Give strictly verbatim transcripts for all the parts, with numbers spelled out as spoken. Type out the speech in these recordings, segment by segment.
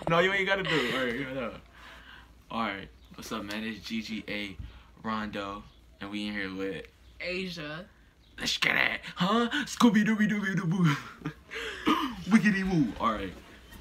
No, you ain't gotta do it. All right, here, no. All right. What's up, man? It's G G A Rondo, and we in here with Asia. Let's get it, huh? Scooby Dooby Dooby Doo. Wiggity woo. All right.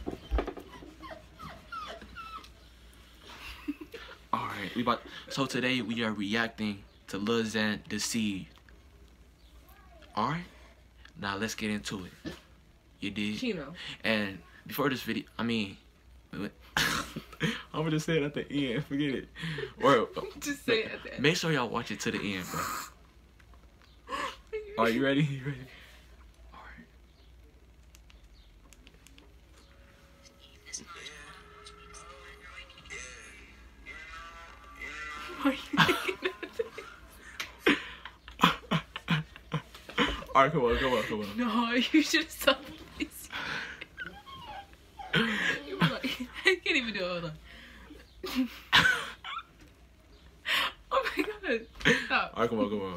All right. We about. So today we are reacting to Lil Xan Deceived. All right. Now let's get into it. You did. Chino. And before this video, I mean, I'm gonna say it at the end. Forget it. Or Just say it at the end. make sure y'all watch it to the end, bro. Are you ready? You ready? All Why are you making that? All right, come on, come on, come on. No, you should have stopped this. You were like, I can't even do it. Hold on. Oh my god. Stop. All right, come on, come on.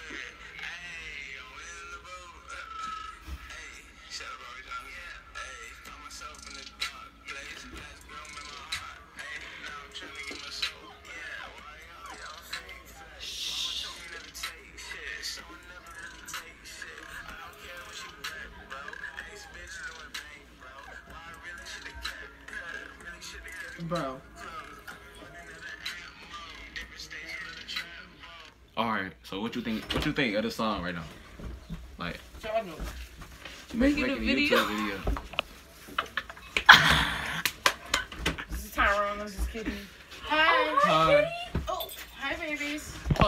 Bro. All right. So what you think? What you think of the song right now? Like, Making make a a video. YouTube video. This is Tyrone. This is Kitty. Hi. Hi. Oh, hi, babies.